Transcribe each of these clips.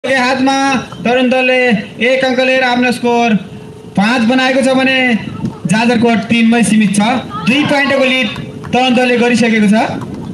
के हातमा तरुण दलले 1 अङ्क लिएर आफ्नो स्कोर 5 बनाएको छ भने जाजरकोट 3 मै सीमित छ। 2 पोइन्टको लिड तरुण दलले गरिसकेको छ।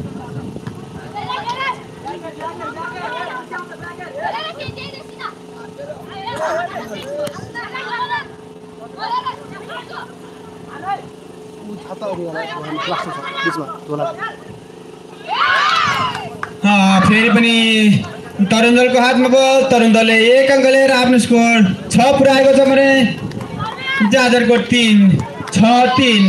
फेरि पनि तरुण दलको हातमा बल। तरुण दलले 1 अङ्क लिएर आफ्नो स्कोर 6 पुर्याएको छ भने जाजरकोट 3 6-3।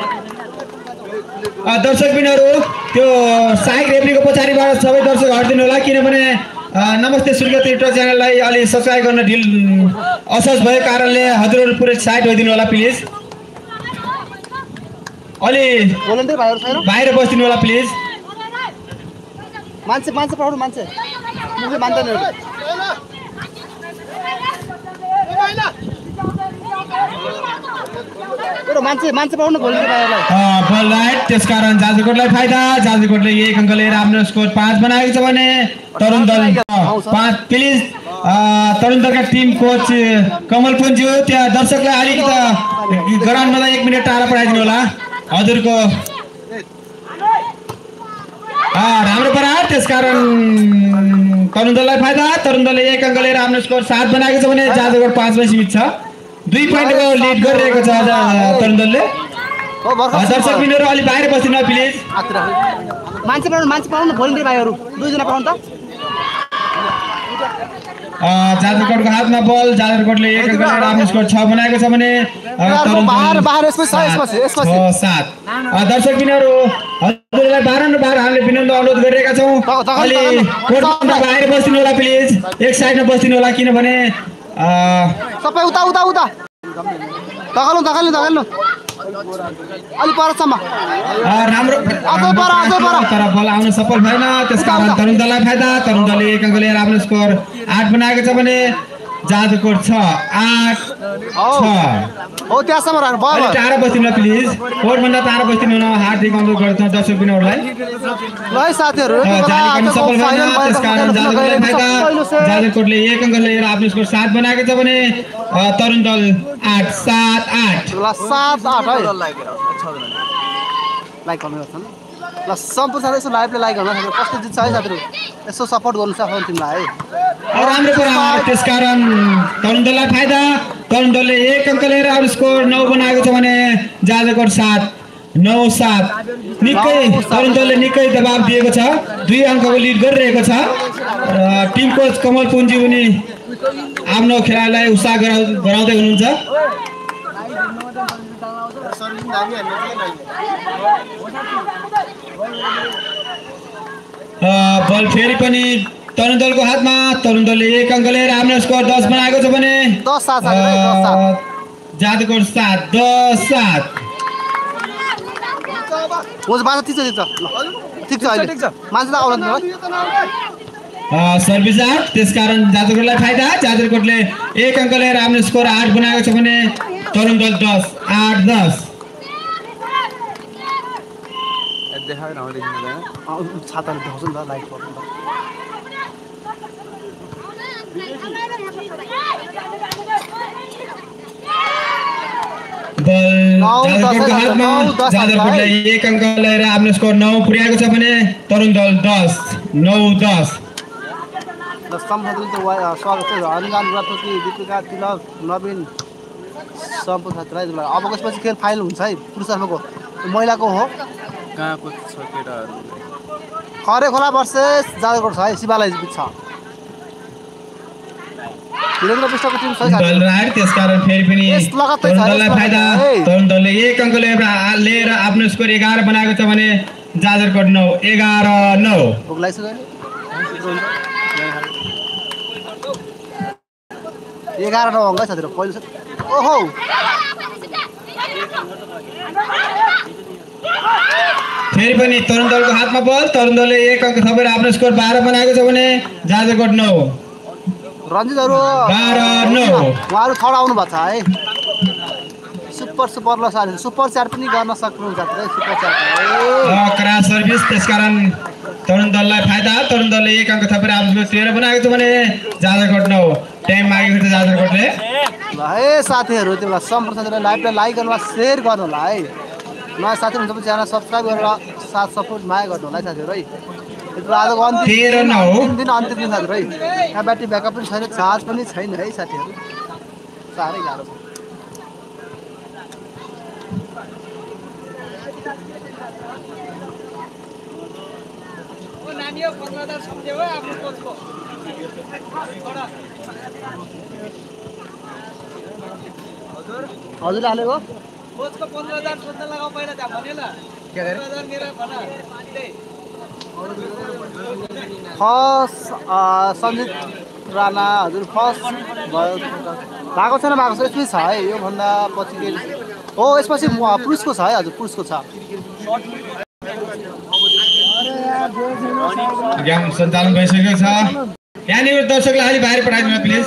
दर्शकबिनहरू त्यो साइक रेफ्रीको पछाडिबाट सबै दर्शक हटिदिनु होला, किनभने नमस्ते सूर्य ट्विटर च्यानललाई अलि सब्सक्राइब गर्न ढिल असहज भएको कारणले हजुरहरू पुरै साइड होइदिनु होला प्लिज। अलि बाहिर बस्दिनु होला प्लिज। मान्छे पढाउनु मान्छे मान्दैन मान्छे पढाउनु बल राइट। त्यसकारण जाजरकोटलाई फाइदा। जाजरकोटले 1 अङ्क लिएर आफ्नो स्कोर 5 बनाएको छ भने तरुण दल 5। प्लिज तरुण दलका टिम कोच कमल पुन्ज्यू त्यहाँ दर्शकलाई अलिकति ग्राउन्डमा 1 मिनट टाढा पठाइदिनु होला हजुरको। राम्रो प्रहार। त्यसकारण तरुण दललाई फाइदा। तरुण दलले 1 अङ्क लिएर आफ्नो स्कोर 7 बनाएको छ भने जाजरकोट 5 मै सीमित छ। 2 पोइन्टको लिड गरिरहेको छ तरुण दलले। दर्शकबिनहरू अलि बाहिर बस्दिनु प्लिज। मान्छे पढाउनु भोलिन्टियर भाइहरू 2 जना पढाउनु त। जाजरकोटको हातमा बल। जाजरकोटले 1 अङ्क लिएर आफ्नो स्कोर 6 बनाएको छ भने तरुण 7। दर्शकबिनहरू हजुरलाई बारम्बार हामीले विनम्र अनुरोध गरिरहेका छौँ अलि कोर्टभन्दा बाहिर बस्दिनु होला प्लिज। एक साइडमा बस्दिनु होला, किनभने सबै उता धकाल्नु अलि परसम्म राम्रो तर बल आउन सफल भएन। त्यसकारण तरुण दललाई फाइदा। तरुण दलले 1 अङ्क लिएर आफ्नो स्कोर 8 बनाएको छ भने जाजरकोट 6-8 हो त्यहाँसम्म राख्नु भयो। टाढा बस्दिनु प्लिज। कोर्टभन्दा टाढा बस्दिनु न। हार्दिक अनुरोध गर्दछौँ दर्शकबिनहरूलाई। ल साथीहरू सफल भएन। त्यसकारण जाजरकोटलाई फाइदा। जाजरकोटले 1 अङ्क लिएर आफ्नो स्कोर 7 बनाएको छ भने तरुण दल 8-7-8। ल 7-8 है लाइक गर्नु गर्छ ल सम्पूर्ण साथी यसो लाइभले लाइक गर्नु कस्तो जित्छ है साथीहरू यसो सपोर्ट गर्नु सक्छ तिमीलाई है राम्रो कुरा। त्यसकारण तरुण दललाई फाइदा। तरुण दलले 1 अङ्क लिएर आफ्नो स्कोर 9 बनाएको छ भने जाजरकोट 7-9-7। निकै तरुण दलले निकै दबाब दिएको छ। 2 अङ्कको लिड गरिरहेको छ। टिम कोच कमल पुन्जी पनि आफ्नो खेलाडीलाई उत्साह गराउँदै हुनुहुन्छ। बल फेरि पनि तरुण दलको हातमा। तरुण दलले 1 अङ्क लिएर आफ्नो स्कोर 10 बनाएको छ भने जाजरकोट 7-10-7। Service out. त्यसकारण जाजरकोटलाई फाइदा। जाजरकोटले 1 अङ्क लिएर आफ्नो स्कोर 8 बनाएको छ भने तरुण दल 10-8-10। जाजरकोटले 1 अङ्क लिएर आफ्नो स्कोर 9 पुर्याएको छ भने तरुण दल 10-9-10। नवीन सम्पूर्ण साथीलाई अब यसपछि खेल फाइनल हुन्छ है पुरुषहरूको महिलाको हो कहाँको छ केटाहरू खरे खोला वर्सेस जाजरकोट छ है शिवालय छ वीरेन्द्र विष्टको टिम छ साथी। त्यसकारण फेरि पनि तरुण दललाई फाइदा। तरुण दलले 1 अङ्क लिएर आफ्नो स्कोर 11 बनाएको छ भने जाजरकोट 9-11-9। 11-9 अङ्क साथीहरू पहिलो ओहो फेरि पनि तरुण दलको हातमा बल। तरुण दलले 1 अङ्क थपेर आफ्नो स्कोर 12 बनाएको छ भने जाजरकोट 9। रञ्जितहरू 12-9 उहाँहरू थर्ड आउनु भएको छ है। सुपर ल साथीहरू सुपर चार पनि गर्न सक्नुहुन्छ है। सुपर चार क्रस सर्भिस। त्यसकारण तरुण दललाई फाइदा तरुण दलले 1 अङ्क थपेर आफ्नो 13 बनाएको छ भने जाजरकोट 9 टाइम मागेको छ जाजरकोटले ल है साथीहरु तिमीलाई सम्पूर्ण साथीहरुलाई लाइभलाई लाइक गर्नु होला शेयर गर्नु होला है नयाँ साथीहरु हुन्छ भने च्यानल सब्स्क्राइब गरेर साथ सपोर्ट माया गर्नु होला है साथीहरु है यति आजको अन्तिम दिन साथीहरु है यहाँ ब्याट्री ब्याकअप पनि छैन चार्ज पनि छैन है साथीहरु साह्रै गाह्रो छ नानीहरु 15000 सम्झ्यौ है आफ्नो कोचको हजुर हालेको कोचको 15000 सोध्न लगाऊ पहिला त्यहाँ भन्यो ल के गरे 15000 मेरो भन फर्स्ट सञ्जित राणा हजुर फर्स्ट भयो भएको छैन यसमै छ है यो भन्दा पछि के हो यसपछि पुरुषको छ है हजुर पुरुषको छ गेम सञ्चालन भइसकेको छ यहाँनिर दर्शकलाई अलि बाहिर पठाइदिनु प्लिज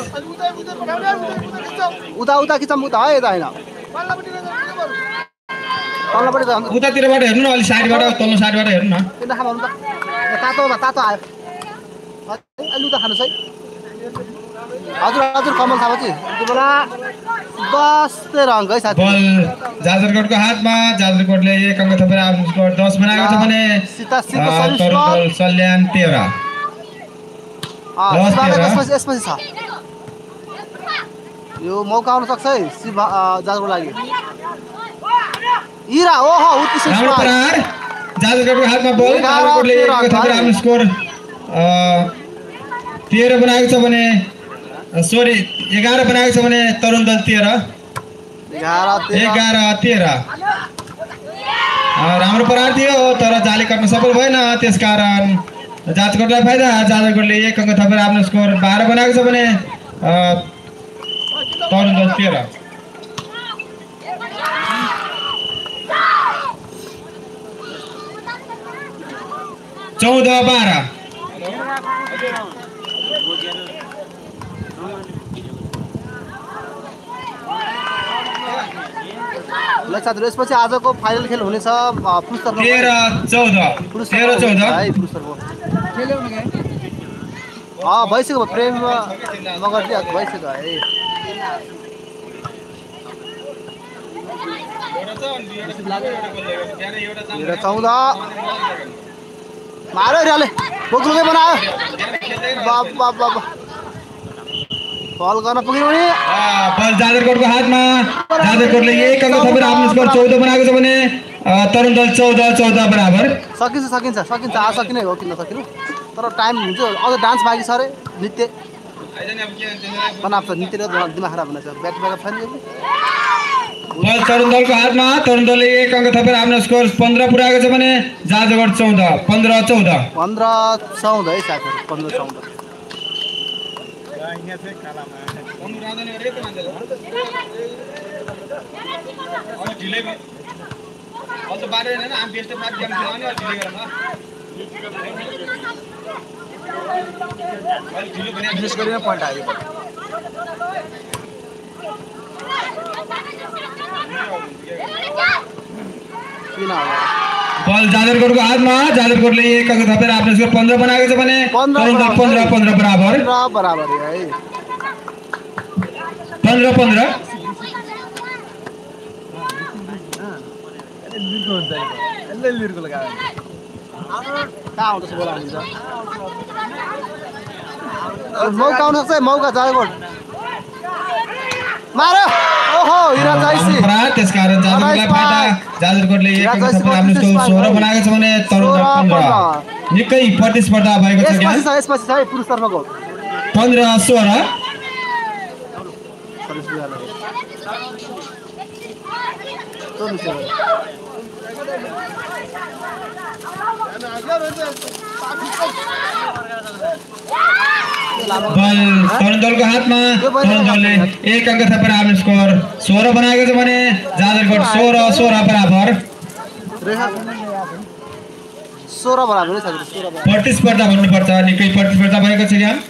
उता उता कि उता है यता होइन तल्लोपट्टि उतातिरबाट हेर्नु न अलि साइडबाट तल्लो साइडबाट हेर्नु न किन खानु त तातो आयो अलि उता खानुहोस् है हजुर हजुर कमल थापाजी त्यो बेला 10 अङ्क है साथी बल जाजरकोटको हातमा जाजरकोटले 1 अङ्क थपेर आफ्नो स्कोर 10 बनाएको छ भने तरुण सल्यान 13 यसपछि छ यो मौका आउन सक्छ है जाजरको लागि इरा ओहो राम्रो प्रहार जाजरकोटको हातमा बल जाजरकोटले 1 अङ्क थपेर आफ्नो स्कोर 13 बनाएको छ भने सरी 11 बनाएको छ भने तरुण दल 13 11-13 राम्रो प्रहार थियो तर जाली काट्न सफल भएन त्यसकारण जाजरकोटलाई फाइदा जाजरकोटले 1 अङ्क थपेर आफ्नो स्कोर 12 बनाएको छ भने तरुण दल 13 14-12 ल साथीहरु यसपछि आजको फाइनल खेल हुनेछ पुरुष तर्फ 13-14 है पुरुष तर्फ भइसक्यो प्रेम मगरजी भइसक्यो है 14 मारो रे बोक्लुकै बनायो बाबा बल गर्न पुग्यो नि बल जाजरकोटको हातमा जाजरकोटले 1 अङ्क थपेर आफ्नो स्कोर 14 बनाएको छ भने तरुण दल 14 बराबर सकिन्छ आज सकिने हो किन सकिनु तर टाइम हुन्छ अझ डान्स बाँकी छ रे नृत्य बनाएको छ नृत्य र दिमाग खराब हुनेछ ब्याट ब्याकअप छैन बल तरुण दलको हातमा तरुण दलले 1 अङ्क थपेर आफ्नो स्कोर 15 पुर्याएको छ भने जाजरकोट 15-14 है साथीहरु 15-14 बल जाजरकोटको हातमा जाजरकोटले 1 अङ्क थपेर आफ्नो स्कोर 15 बनाएको छ भने 15 बराबर है 15-15 मौका आउन सक्छ मौका जाजरकोट मारो ओहो हिरा जाइसी त्यसकारण जाजरकोटलाई फाइदा जाजरकोटले 1 अङ्क थपेर आफ्नो स्कोर 16 बनाएको छ भने तरुण दल 15 निकै प्रतिस्पर्धा भएको छ यसपछि छ है पुरुष तर्फको 15-16 बल तरुण दलको हातमा तरुण दलले 1 अङ्क थपेर आफ्नो स्कोर 16 बनाएको छ भने जाजरकोट 16 बराबर 16 बराबर छ प्रतिस्पर्धा भन्नुपर्छ निकै प्रतिस्पर्धा भएको छ यहाँ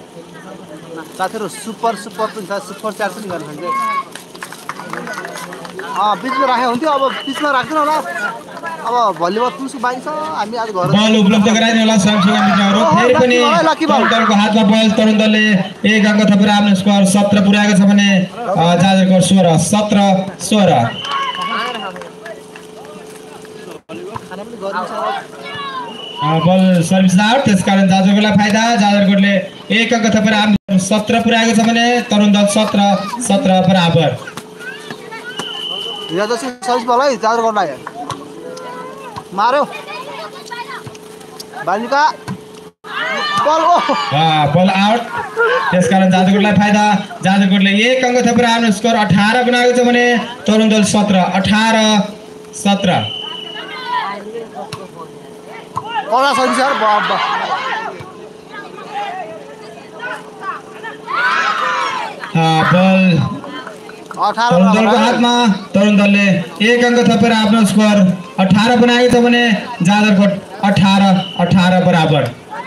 साथीहरु सुपर पनि छ सुपर चार्ज पनि गर्न सक्छ बिचमा राखे हुन्थ्यो अब बिचमा राख्दैन होला अब भलिबल पुरुषको बाइक छ हामी आज घर बल उपलब्ध गराइदिनु होला स्वयंसेवी मित्रहरू फेरि पनि तरुण दलको हातमा बल तरुण दलले 1 अङ्क थपेर आफ्नो स्कोर 17 पुर्याएको छ भने जाजरकोट 16 बल सर्भिस आउट त्यसकारण जाजरकोटलाई फाइदा जाजरकोटले 1 अङ्क थपेर आफ्नो 17 पुर्याएको छ भने तरुण दल 17 बराबर यहाँ चाहिँ सर्भिस बल है जाजरकोटलाई मार्यो बालिका बल बल आउट त्यसकारण जाजरकोटलाई फाइदा जाजरकोटले 1 अङ्क थपेर आफ्नो स्कोर 18 बनाएको छ भने तरुण दल 17 कडा सर्भिस यार बल तरुण दलको हातमा तरुण दलले 1 अङ्क थपेर आफ्नो स्कोर 18 बनाएको छ भने जाजरकोट 18 बराबर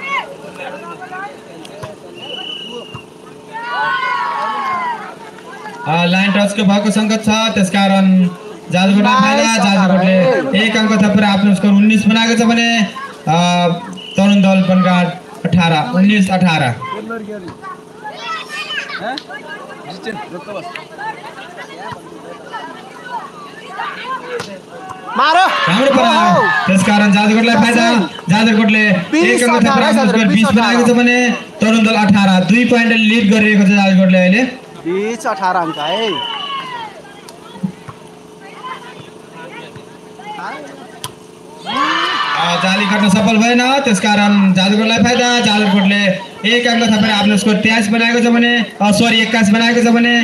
लाइन टचको भएको सङ्कट छ त्यसकारण जाजरकोटलाई फाइदा जाजरकोटले 1 अङ्क थपेर आफ्नो स्कोर 19 बनाएको छ भने तरुण दल बनघाट 19-18 मार्यो राम्रो परायो त्यसकारण जाजरकोटलाई फाइदा जाजरकोटले 1 अङ्क थपेर आफ्नो स्कोर 20 बनाएको छ भने तरुण दल 18 2 पोइन्टले लिड गरिरहेको छ जाजरकोटले अहिले 18 अङ्क है जाली काट्न सफल भएन त्यसकारण जाजरकोटलाई फाइदा जाजरकोटले 1 अङ्क थपेर आफ्नो स्कोर 23 बनाएको छ भने 21 बनाएको छ भने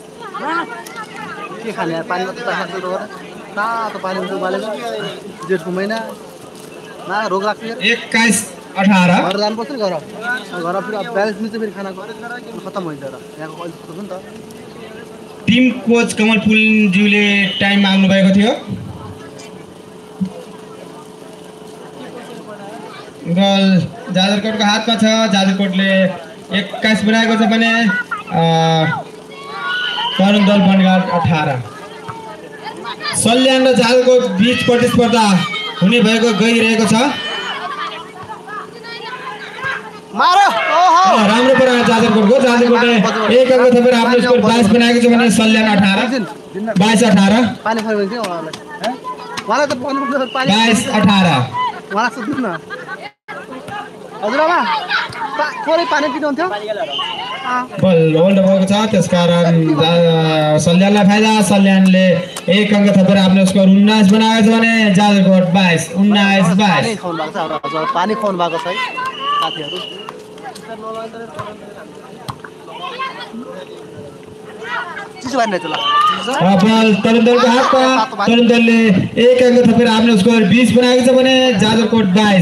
के खाने यार पानी मात्र तातो गरेर तातो पानी उठ्नु बालेको जेठको महिना ना रोग लाग्छ 21-18 घर जानुपर्छ नि घर फेरि ब्यालेन्स मिल्छ फेरि खानाको खत्तम हुन्छ र यहाँको अलिक थोक नि त टिम कोच कमल पुलज्यूले टाइम माग्नु भएको थियो बल जाजरकोटको हातमा छ जाजरकोटले 21 बनाएको छ भने तरुण दल बनघाट 18 सल्यान र जाजरकोट बीच प्रतिस्पर्धा हुने भएको गइरहेको छ राम्रो परायो जाजरकोटले 1 अङ्क थपेर आफ्नो स्कोर 22 बनाएको छ भने सल्यान 22-18 पानी खर्यो भने उहाँलाई त 22-18 उहाँलाई सोध्नु न हजुरआमा थोरै पानी पिनुहुन्थ्यो बल होल्ड भएको छ त्यसकारण सल्यानलाई फाइदा सल्यानले 1 अङ्क थपेर आफ्नो स्कोर 19 बनाएको छ भने जाजरकोट 19-22 पानी खुवाउनु भएको छ है साथीहरू चिसो भएन ल बल तरुण दलको हातमा तरुण दलले 1 अङ्क थपेर आफ्नो स्कोर 20 बनाएको छ भने जाजरकोट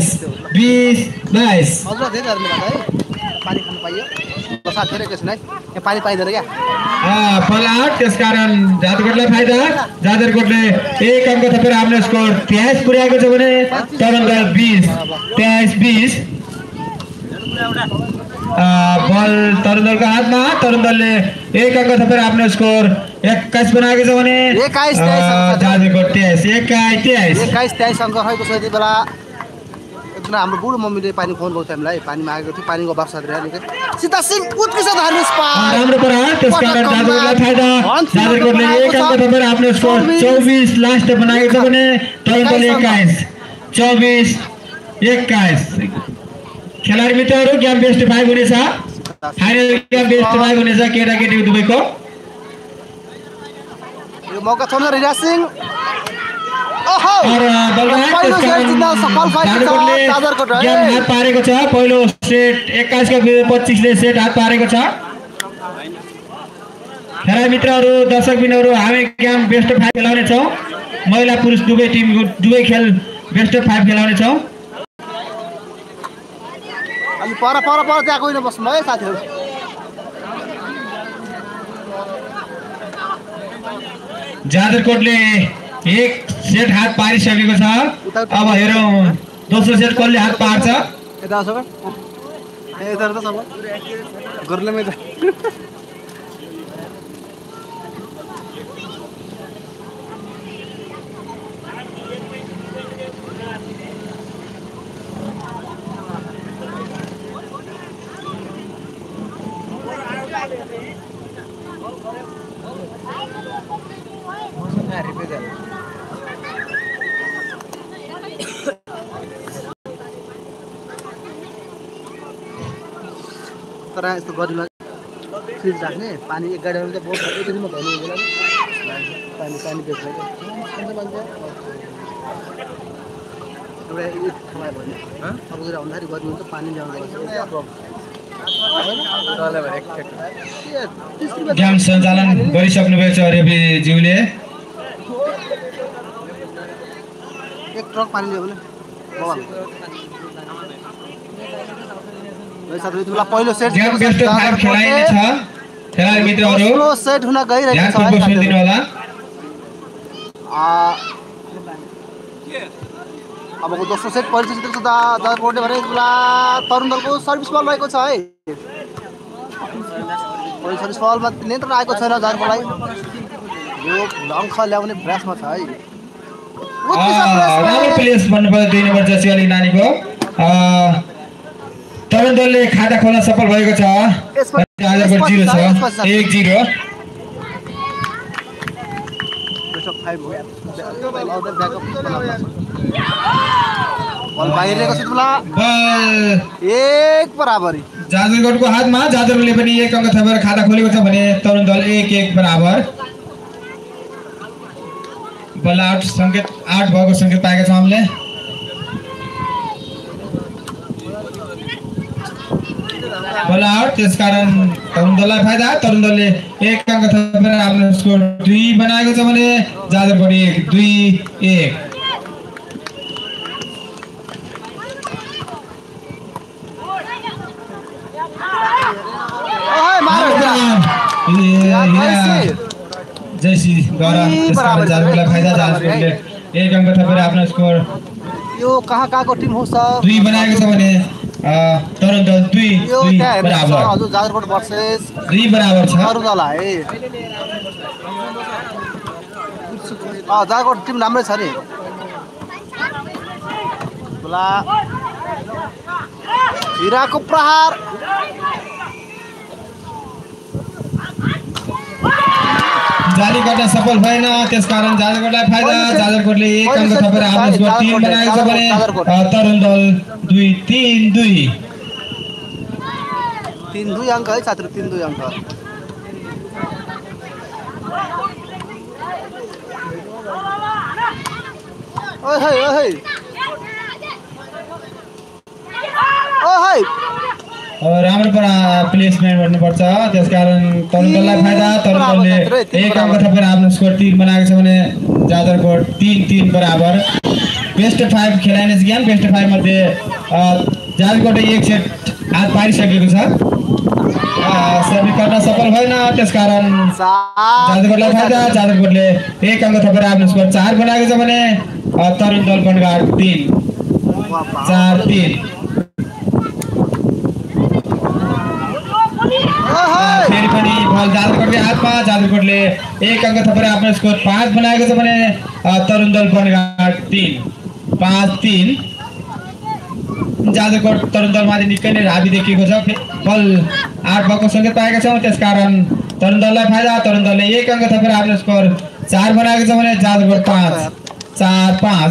22-22 हजुर धेरै धर्म है पानी खानु पाइयो साथीहरू एकैछिन है यहाँ पानी पाइँदैन क्या बल आउट त्यसकारण जाजरकोटलाई फाइदा जाजरकोटले 1 अङ्क थपेर आफ्नो स्कोर 23 पुर्याएको छ भने तरुण दल 23-20 बल तरुण दलको हातमा तरुण दलले 1 अङ्क थपेर आफ्नो स्कोर 21 बनाएको छ भने जाजरकोट 21-23 अङ्क रहेको छ यति बेला एकजना हाम्रो बुढो मम्मीले पानी खुवाउनु भएको हामीलाई पानी मागेको थियो पानीको अभाव साथी सीता सिंह उत्कृष्ट धार्मिक राम्रो परायो त्यसकारण जाजरकोटलाई फाइदा जाजरकोटले 1 अङ्क थपेर आफ्नो स्कोर 24 लास्ट बनाएको छ भने तरुण दल 21 खेलाडी मित्रहरू गेम बेस्ट 5 हुनेछ फाइनल गेम बेस्ट 5 हुनेछ केटाकेटी दुवैको यो मौका छोड्न रिराज सिंह पारेको छ पहिलो सेट 21 का 25 ले सेट हात पारेको छ खेलाडी मित्रहरू दर्शक बिनहरू हामी गेम बेस्ट 5 खेलाउने छौं महिला पुरुष दुवै टिमको दुवै खेल बेस्ट 5 खेलाउने छौं अनि पर त्यहाँ कोही नबस्नु है साथीहरू जाजरकोटले एक सेट हात पारिसकेको छ अब हेरौं दोस्रो सेट कसले हात पार्छ यता आउँछ यता त सब गर्लेमै त तर यस्तो गरिमा फ्रिज राख्ने पानी एक गाडीमा चाहिँ बहुत एकदिनमा धर्नु होला पानी पानी बेच्छ मान्छे एउटा खमायो भने अब गएर भन्दाखेरि गर्नु हुन्छ पानी ल्याउनु पर्छ गेम सञ्चालन गरिसक्नु भएको छ रेफ्रीज्यूले। एक ट्रक पानी ल्यायो भने पहिलो सेट गेम बेस्ट अफ 5 खेलाइने छ। खेलाडी मित्रहरू पहिलो सेट हुन गइरहेको छ बस्नु दिनु होला। अबको दोस्रो सेट परिचित छ दाजरकोटले भने बेला तरुण दलको सर्भिस बल रहेको छ है। पहिलो सर्भिस बलमा नियन्त्रण आएको छैन दाजरकोटलाई। यो लङ्ख ल्याउने प्रयासमा छ है। राम्रो प्लेस भन्नुपर्छ 2 नम्बर जर्सी अलिक नानीको। तरुण दलले खाता खोल्न सफल भएको छ। दाजरकोट 0 छ 1-0। बल बाहिरको सुतला एक बराबरी जाजरकोटको हातमा। जाजरकोटले पनि 1 अङ्क थपेर खाता खोलेको छ भने तरुण दल 1-1 बराबर। बल आउट संकेत आउट भएको संकेत पाएका छौँ हामीले। बल आउट त्यसकारण तरुण दललाई फाइदा। तरुण दलले 1 अङ्क थपेर आफ्नो स्कोर 2 बनाएको छ भने जाजरकोट 1-2-1। जैसी गरा जाजरकोटलाई फाइदा। जाजरकोटले 1 अङ्क थपेर आफ्नो स्कोर यो कहाँको टिम हो सर 2 बनाएको छ भने तरुण दल 2-2 बराबर। हजुर जाजरकोट भर्सेस 2 बराबर छ। तरुण दल है। जाजरकोट टिम राम्रै छ नि। हिराको प्रहार जाली गर्न सफल भएन त्यसकारण जाजरकोटलाई फाइदा। जाजरकोटले 1 अङ्क थपेर आफ्नो स्कोर 3 बनाएको छ भने तरुण दल 2-3-2। 3-2 अङ्क है साथीहरु 3-2 अङ्क। ओहे ओहे ओहे राम्रो प्लेसमेन्ट गर्नुपर्छ त्यसकारण तरुण दललाई फाइदा। तरुण दलले 1 अङ्क थपेर आफ्नो स्कोर 3 बनाएको छ भने जाजरकोट 3-3 बराबर। Best 5 खेलाइने game. बेस्ट 5 मध्ये जाजरकोटले 1 सेट हात पारिसकेको छ। सर्भिस गर्न सफल भएन त्यसकारण जाजरकोटलाई फाइदा। जाजरकोटले 1 अङ्क थपेर आफ्नो स्कोर 4 बनाएको छ भने तरुण दल बनघाट 3-4-3। फेरि पनि बल जाजरकोटको हातमा। जाजरकोटले 1 अङ्क थपेर आफ्नो स्कोर 5 बनाएको छ भने तरुण दल बनघाट 3-5-3। जाजरकोट तरुण दलमाथि निकै नै हाबी देखिएको छ। बल आउट भएको संकेत पाएका छौँ त्यसकारण तरुण दललाई फाइदा। तरुण दलले 1 अङ्क थपेर आफ्नो स्कोर 4 बनाएको छ भने जाजरकोट 5-4-5।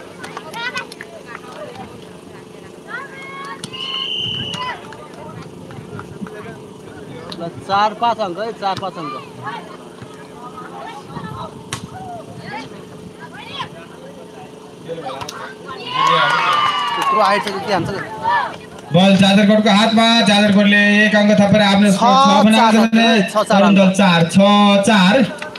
चार पाँच अङ्क है 4-5 अङ्क। त्यत्रो हाइट छ कि हान्छ। बल जाजरकोटको हातमा। जाजरकोटले 1 अङ्क थपेर आफ्नो स्कोर 6 बनाएको छ भने तरुण दल 4-6-4।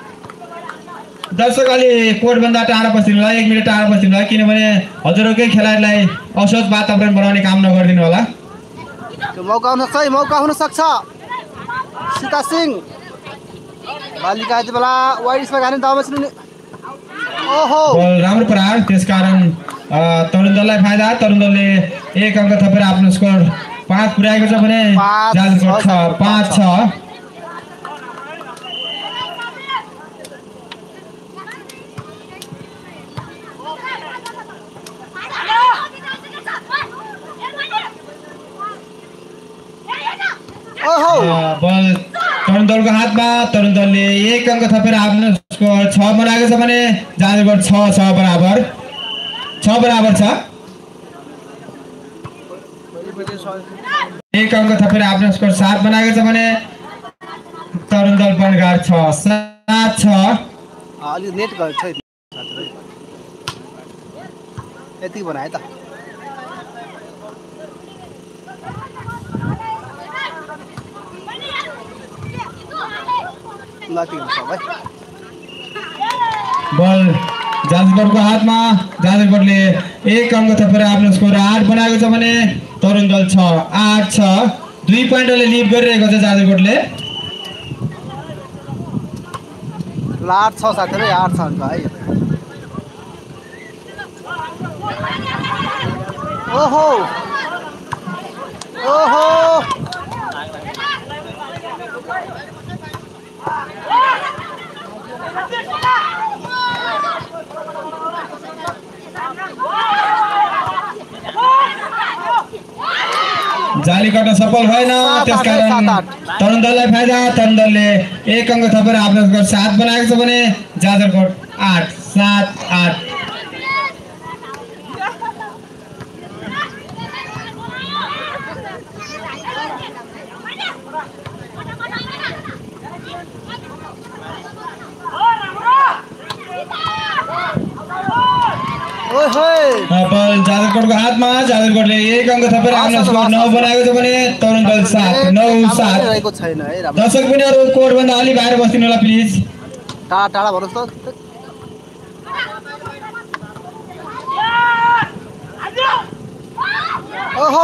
दर्शकले कोर्टभन्दा टाढा बस्दिनु होला 1 मिनेट टाढा बस्दिनु होला किनभने हजुरकै खेलाडीलाई असहज वातावरण बनाउने काम नगरिदिनु होला। त्यो मौका हुन सक्छ। सीता सिंह बालिका यति बेला वाइड स्पाइक हाने दाउमा छिन्। ओहो बल राम्रो प्रहार त्यसकारण तरुण दललाई फाइदा। तरुण दलले 1 अङ्क थपेर आफ्नो स्कोर 5 पुर्याएको छ भने जाजरकोट 5-6। बल तरुण दलको हातमा तरुण दलले 1 अङ्क थपेर आफ्नो स्कोर 6 बनाएको छ भने जाजरकोट 6 बराबर 6 बराबर छ। 1 अङ्क थपेर आफ्नो स्कोर 7 बनाएको छ भने तरुण दल बनघाट 6-7 छ। अलि नेट गर्छ यति बनाए त बल जाजरकोटको हातमा जाजरकोटले 1 अङ्क थपेर आफ्नो स्कोर 8 बनाएको छ भने तरुण दल 6-8 छ। 2 पोइन्टले लिड गरिरहेको छ जाजरकोटले। 8 छ साथीहरु 8 छ भाइ। ओहो ओहो जाली काट्न सफल भएन, त्यसकारण तरुण दललाई फाइदा। तरुण दलले 1 अङ्क थपेर आफ्नो स्कोर 7 बनाएको छ भने जाजरकोट 8-7-8। बल जाजरकोटको हातमा जाजरकोटले 1 अङ्क थपेर आफ्नो स्कोर 9 बनाएको छ भने तरुण दल 7-9-7। दर्शक पिनहरु कोडभन्दा अलि बाहिर बस्दिनु होला प्लिज। टाढा भन्नुहोस् त। ओहो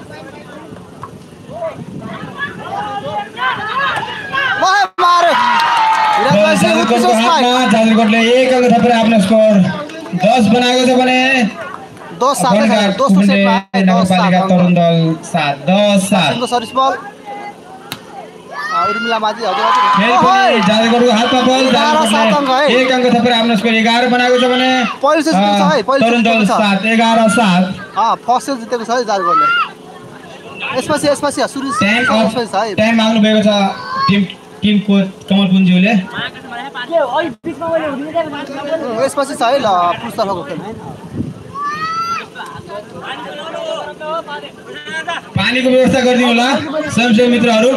मारे जाजरकोटको हातमा जाजरकोटले 1 अङ्क थपेर आफ्नो स्कोर 10 बनाएको छ भने 10-7 नगरपालिका तरुण दल 7-10-7। सर्भिस बल उर्मिला माझी जाजरकोटको हातमा बल जाजरकोटले 1 अङ्क थपेर आफ्नो स्कोर 11 बनाएको छ भने तरुण दल 7-11-7। फर्स्ट जितेको छ है जाजरकोटले। यसपछि सुरु टाइम आउनु भएको छ टिम कोच कमल पुन्ज्यूले। यसपछि छ है ल पुस्तकको खेल। पानीको व्यवस्था गरिदिनु होला स्वयंसेवी मित्रहरू।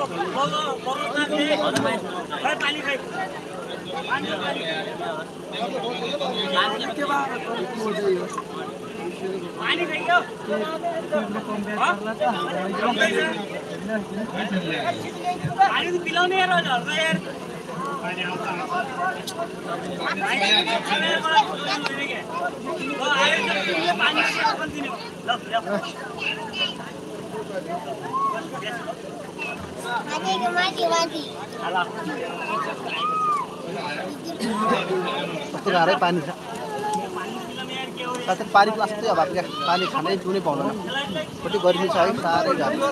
कस्तो गाह्रै पानी छ साथै पानी प्लास्टिक अब क्या पानी खानै पिउनै पाउँदैन। कति गर्मी छ है साह्रै गाह्रो।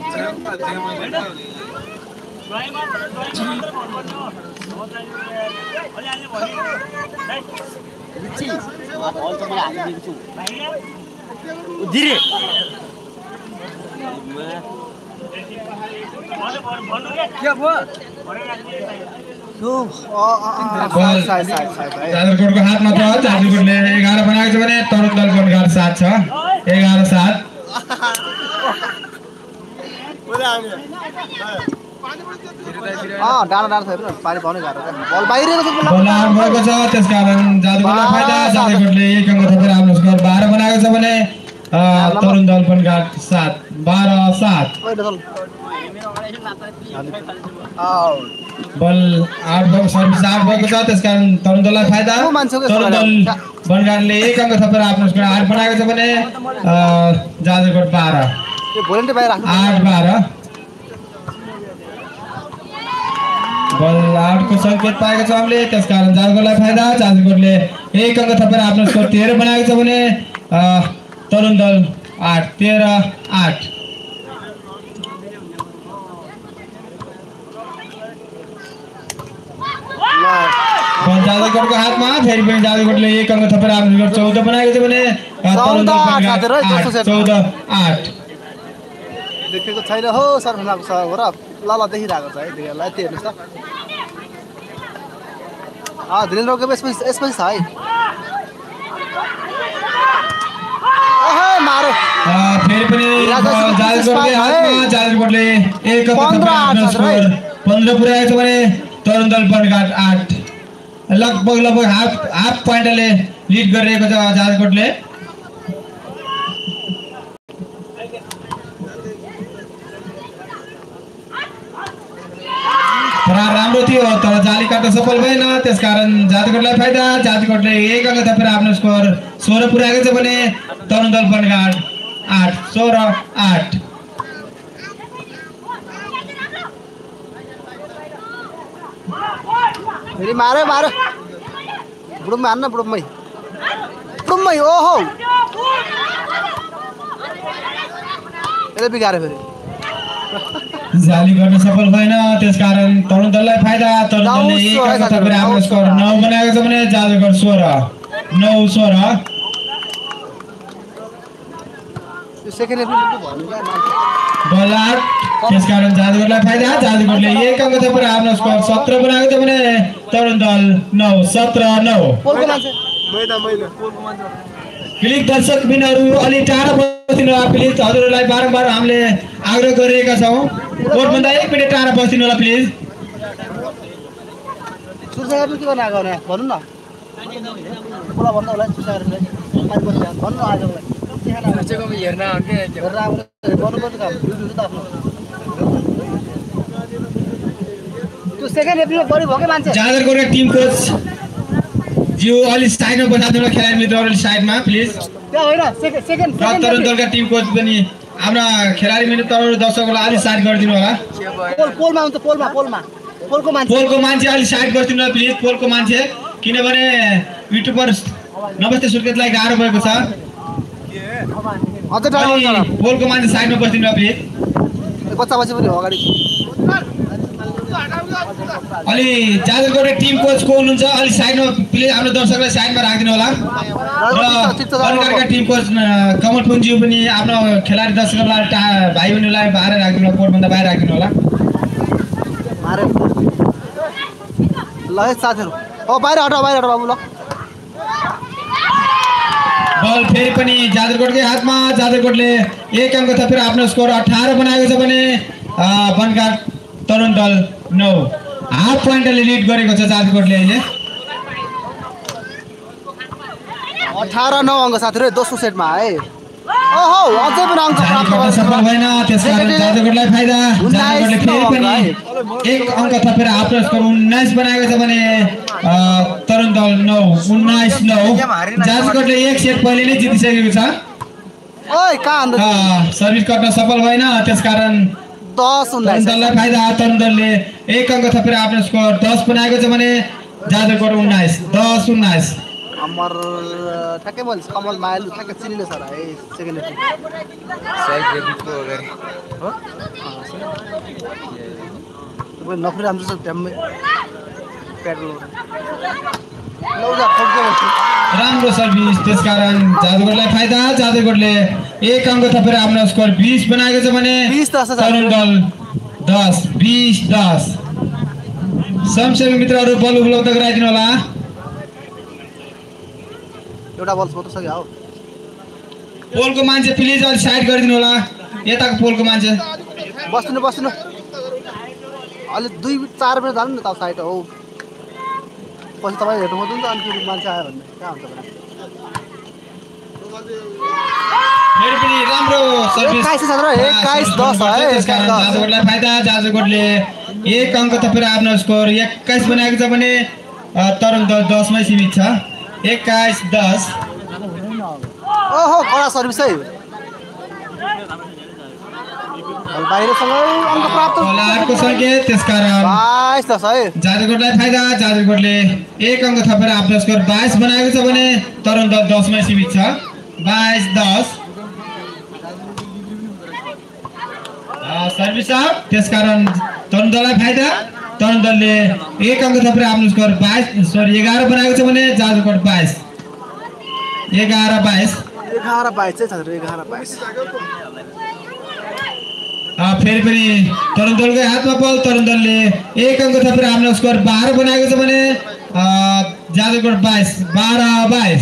जाजरकोटको हातमा छ जाजरकोटले 11 बनाएको छ भने तरुण दल बनघाट 7 छ 11-7। डाँडा छ पानी पाउनै गाह्रो बल बाहिर भएको छ त्यसकारण जाजरकोटलाई फाइदा। जाजरकोटले 1 अङ्क थपेर आफ्नो स्कोर 12 बनाएको छ भने तरुण दल बनघाट 7-12-7। बल सर्भिस आउट भएको छ त्यसकारण तरुण दललाई फाइदा। तरुण दल बनघाटले 1 अङ्क थपेर आफ्नो स्कोर 8 बनाएको छ भने जाजरकोट 12-8-12। बल आउटको सङ्केत पाएको छ हामीले त्यसकारण जाजरकोटलाई फाइदा। जाजरकोटले 1 अङ्क थपेर आफ्नो स्कोर 13 बनाएको छ भने तरुण दल 8-13-8। जाजरकोटको हातमा फेरि पनि जाजरकोटले 1 अङ्क थपेर आफ्नो स्कोर 14 बनाएको छ भने तरुण दल 14-8। देखेको छैन हो सर ल ल देखिरहेको छ है धेरैलाई त्यो हेर्नुहोस् त धेरै रोकेको यसपछि छ है मारो फेरि पनि जाजरकोटले 15 पुर्याएको छ भने तरुण दल बनघाट 8 लगभग हाफ पोइन्टले लिड गरिरहेको छ जाजरकोटले राम्रो थियो तर जाली काट्न सफल भएन त्यसकारण जाजरकोटलाई फाइदा जाजरकोटले 1 अङ्क थपेर आफ्नो स्कोर 16 पुर्याएको छ भने तरुण दल बनघाट 8 16-8 फेरि मारे बुडुममा हान्न बुडुममै ओहो यसले बिगारे फेरि जाली गर्न सफल भएन त्यसकारण तरुण दललाई फाइदा तरुण दलले 1 अङ्क थपेर आफ्नो स्कोर 9 बनाएको छ भने जाजरकोट 16 सेकेन्ड एपिसोड भन्नु बल 8 त्यसकारण जाजरकोटलाई फाइदा जाजरकोटले 1 अङ्क थपेर आफ्नो स्कोर 17 बनाएको छ भने तरुण दल 9 17-9 पोलको मान्छे प्लिज दर्शक बिनहरू अलि टाढा बस्दिनु होला प्लिज हजुरहरूलाई बारम्बार हामीले आग्रह गरिरहेका छौँ कोर्टभन्दा 1 मिनेट टाढा बस्दिनु होला प्लिज सुरसागर के गर्न आएको भन्नु न बोला भन्नु होला सुरसागरले भन्नु आजलाई हेर्न गर्नुपर्छ काम त आफ्नो त्यो सेकेन्ड एप्रिलमा बढी भयो के मान्छे जाजरकोट टिम कोच जिउ अलि साइडमा बसाइदिनु खेलाडी मित्रहरू साइडमा प्लिज त्यो होइन सेकेन्ड तरुण दलका टिम कोच पनि आफ्ना खेलाडी मित्रहरू दर्शकहरूलाई अलि साइड गरिदिनु होला पोलमा हुन्छ पोलको मान्छे अलि साइड गरिदिनु होला प्लिज पोलको मान्छे किनभने युट्युबर नमस्ते सुर्खेतलाई गाह्रो भएको छ पोलको मान्छे साइडमा बसिदिनु होला प्लिज बच्चा पनि हो अगाडि अलि जाजरकोट टिम कोच को हुनुहुन्छ अलि साइडमा प्लिज हाम्रो दर्शकलाई साइडमा राखिदिनु होला र बनघाटका टिम कोच कमल पुन्ज्यू पनि आफ्नो खेलाडी दर्शकहरूलाई भाइ बहिनीलाई बाहिर राखिदिनु होला कोर्टभन्दा बाहिर राखिदिनु होला ल साथीहरू बाहिर हट बाबु ल बल फेरि पनि जाजरकोटकै हातमा जाजरकोटले 1 अङ्क थपेर आफ्नो स्कोर 18 बनाएको छ भने बनघाट तरुण दल 9 हाफ पोइन्टले लिड गरेको छ जाजरकोटले अहिले 18-9 अङ्क साथीहरू दोस्रो सेटमा है ओहो अझै पनि अङ्क प्राप्त गर्न सफल भएन त्यसकारण जाजरकोटलाई फाइदा जाजरकोटले फेरि पनि 1 अङ्क थपेर आफ्नो स्कोर 19 बनाएको छ भने तरुण दल 9 19-9 जाजरकोटले 1 सेट पहिले नै जितिसकेको छ ओइ कहाँ सर्भिस गर्न सफल भएन त्यसकारण 10-19 दललाई फाइदा तरुण दलले 1 अङ्क थपेर आफ्नो स्कोर 10 बनाएको छ भने जाजरकोट 19 अमर ठ्याक्कै मैले कमल मायालु ठ्याक्कै चिनिले सर है सेकेन्ड नफरी राम्रो छ ट्याम्मै पेट्रोल राम्रो सर्भिस त्यसकारण जाजरकोटलाई फाइदा जाजरकोटले 1 अङ्क थपेर आफ्नो स्कोर 20 बनाएको छ भने तरुण दल 10 स्वयंसेवी मित्रहरू बल उपलब्ध गराइदिनु होला एउटा बल छोड्न सक्यो हो पोलको मान्छे प्लिज अलि साइड गरिदिनु होला यताको पोलको मान्छे बस्नु अलि 2-4 मिनट जानु न त साइड हो पछि तपाईँ हेर्नु पर्दैन त अनि फेरि मान्छे आयो भने कहाँ हुन्छ फेरि पनि राम्रो सर्भिस 21-10 है त्यसकारण जाजरकोटलाई फाइदा जाजरकोटले 1 अङ्क थपेर आफ्नो स्कोर 21 बनाएको छ भने तरुण दल 10 मै सीमित छ 21-10 ओहो कडा सर्भिस है बाहिरसँगै अङ्क प्राप्त बलको सङ्केत त्यसकारण 22-10 है जाजरकोटलाई फाइदा जाजरकोटले 1 अङ्क थपेर आफ्नो स्कोर 22 बनाएको छ भने तरुण दल 10 मै सीमित छ 22-10 सर्भिस अप त्यसकारण तरुण दललाई फाइदा तरुण दलले 1 अङ्क थपेर आफ्नो स्कोर 11 बनाएको छ भने जाजरकोट 22 11-22 चाहिँ छ 11-22 फेरि पनि तरुण दलकै हातमा बल। तरुण दलले 1 अङ्क थपेर आफ्नो स्कोर 12 बनाएको छ भने जाजरकोट 22 12-22।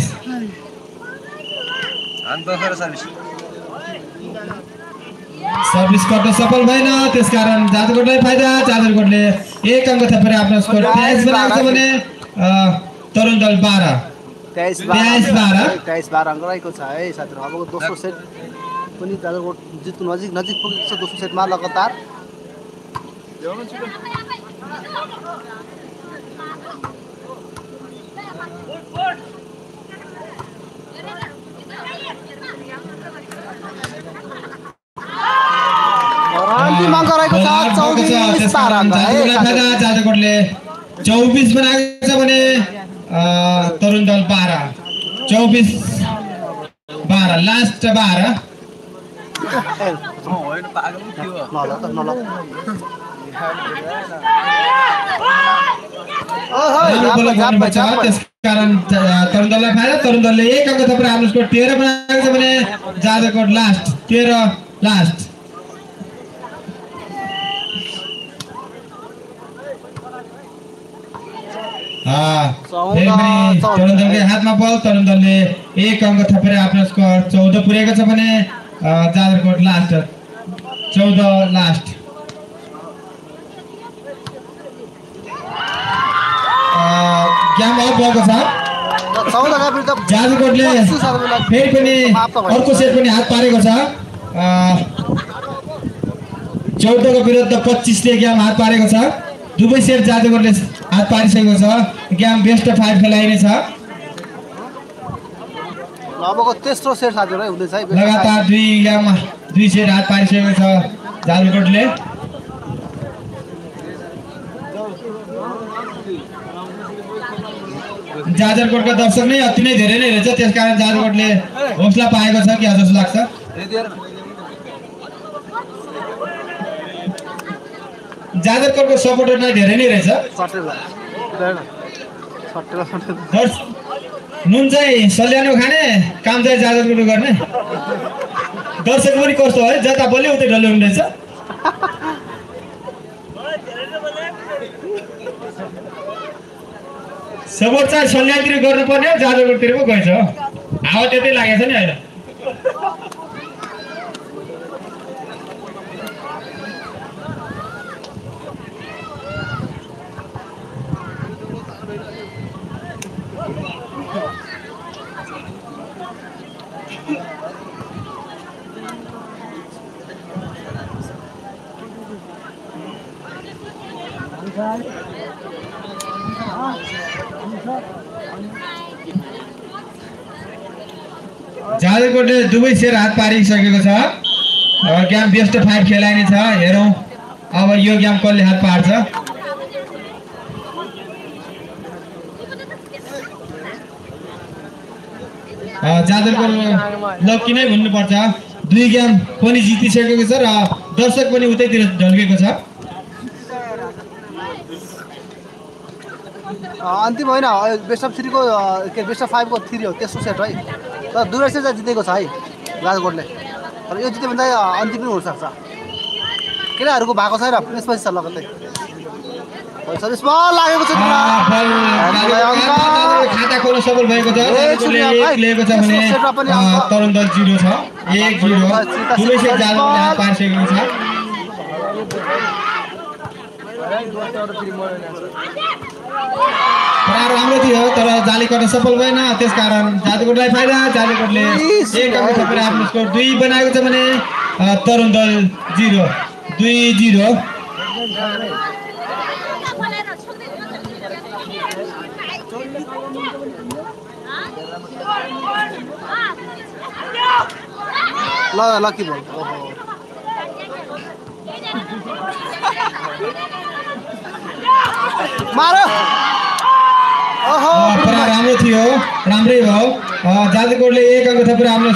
सर्भिस गर्न सफल भएन, त्यसकारण जाजरकोटलाई फाइदा। जाजरकोटले 1 अङ्क थपेर आफ्नो स्कोर 23 बनाएको छ भने तरुण दल 12 23-12 अङ्क रहेको छ है साथीहरु। अबको दोस्रो सेट पनि जाजरकोट जित्नु नजिक पुगेको छ। दोस्रो सेटमा लगातार अन्तिम अङ्क रहेको छ 24-12। जाजरकोटले 24 बनाएको छ भने तरुण दल 12 24-12 लास्ट 12। त्यसकारण तरुण दललाई फाइदा। तरुण दलले 1 अङ्क थपेर आफ्नो स्कोर 13 बनाएको छ भने जाजरकोट लास्ट 13 लास्ट। तरुण दलकै हातमा बल। तरुण दलले 1 अङ्क थपेर आफ्नो स्कोर 14 पुर्याएको छ भने Jajarkot last 14 last. Game off भएको छ। जाजरकोटले फेरि पनि अर्को सेट पनि हात पारेको छ। 14 को विरुद्ध 25 ले गेम हात पारेको छ। दुवै सेट जाजरकोटले हात पारिसकेको छ। गेम बेस्ट अफ 5 खेलाइने छ। अबको तेस्रो सेट साथीहरु हुँदैछ है। लगातार 2 सेट हात पारिसकेको छ जाजरकोटले। जाजरकोटका दर्शक नै अति नै धेरै नै रहेछ, त्यसकारण जाजरकोटले हौसला पाएको छ कि जस्तो लाग्छ। जाजरकोटको सपोर्टर नै धेरै नै रहेछ। नुन चाहिँ सल्यानो खाने, काम चाहिँ जाजरकोट गर्ने। दर्शक पनि कस्तो है, जता बोल्यो उतै डल्ल्याउनु रहेछ। सपोर्ट चाहिँ सल्यानतिर गर्नुपर्ने, जाजरकोटतिर पो गएछ। हावा त्यतै लागेको छ नि अहिले। जाजरकोटले दुवै सेट हात पारिसकेको छ। गेम बेस्ट 5 खेलाइने छ। हेरौँ अब यो गेम कसले हात पार्छ। जाजरकोट लक्की नै भन्नुपर्छ। 2 गेम पनि जितिसकेको छ र दर्शक पनि उतैतिर ढल्केको छ। अन्तिम होइन, बेस्ट अफ 3 को के बेस्ट अफ 5 को 3 हो तेस्रो सेट है। तर दुवै सेट चाहिँ जितेको छ है जाजरकोटले। तर यो जित्यो भने चाहिँ अन्तिम पनि हुनसक्छ। केटाहरूको भएको छैन, यसपछि छ लगत्तै सर्भिस बल लागेको छ। खाता खोल्न सफल भएको छ। जाजरकोटले 1 लिएको छ भने तरुण दल 0 छ। 1-0 दुवै सेट जाजरकोटले हात पारिसकेको छ। राम्रो थियो तर जाली गर्न सफल भएन, त्यसकारण जाजरकोटलाई फाइदा। जाजरकोटले 1 अङ्क थपेर आफ्नो स्कोर 2 बनाएको छ भने तरुण दल 0 2-0। लकी बल मारो। राम्रो थियो, राम्रै भयो। जाजरकोटले 1 अङ्क थपेर आफ्नो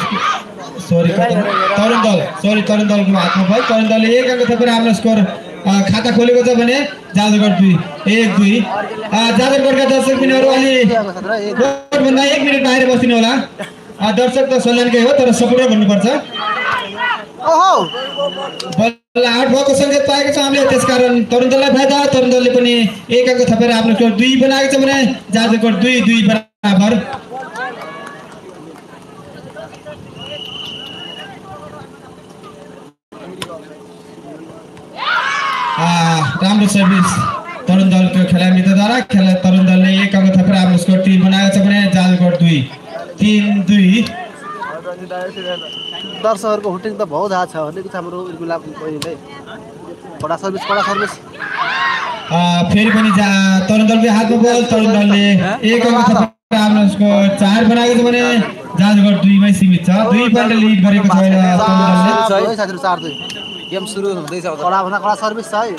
तरुण दलको हातमा भयो। तरुण दलले 1 अङ्क थपेर आफ्नो स्कोर खाता खोलेको छ भने जाजरकोट 1-2। जाजरकोटका दर्शक पिनहरु अलि कोर्टभन्दा 1 मिनेट बाहिर बस्दिनु होला। दर्शक त सल्यानकै हो तर सपोर्टर भन्नुपर्छ। ओहो बल 8 भएको सङ्केत पाएको छ हामीले, त्यसकारण तरुण दललाई फाइदा। तरुण दलले पनि 1 अङ्क थपेर आफ्नो स्कोर 2 बनाएको छ भने जाजरकोट 2 बराबर। राम्रो सर्भिस तरुण दलको खेलाडीद्वारा। तरुण दलले 1 अङ्क थपेर आफ्नो स्कोर 3 बनाएको छ भने जाजरकोट 3-2। दर्शकहरूको हुटिङ त बहुत आएको छ भनेको छ हाम्रो गुलाब बहिनीले। कडा सर्भिस फेरि पनि तरुण दलको हातमा बल। तरुण दलले 1 अङ्क थपेर आफ्नो स्कोर 4 बनाएको छ भने जाजरकोट 2 मै सीमित छ। 2 पोइन्ट लिड गरेको छ तरुण दलले। साथीहरु 4-2 गेम सुरु हुँदैछ। कडा सर्भिस छ है।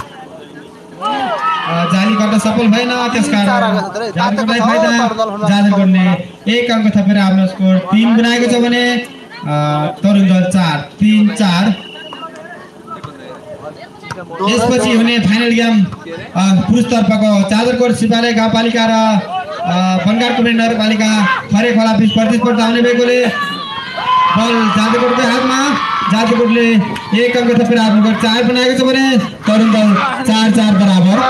जाली गर्न सफल भएन, त्यसकारण जाजरकोटलाई फाइदा। जाजरकोटले 1 अङ्क थपेर आफ्नो स्कोर 3 बनाएको छ भने तरुण दल 3-4। त्यसपछि हुने फाइनल गेम पुरुष तर्फको जाजरकोट सिपालय गाउँपालिका र बनगाड कुमेर नगरपालिका खरेखोला बीच प्रतिस्पर्धा हुने भएकोले बल जाजरकोटको हातमा। जाजरकोटले 1 अङ्क थपेर आफ्नो स्कोर 4 बनाएको छ भने तरुण दल 4-4 बराबर।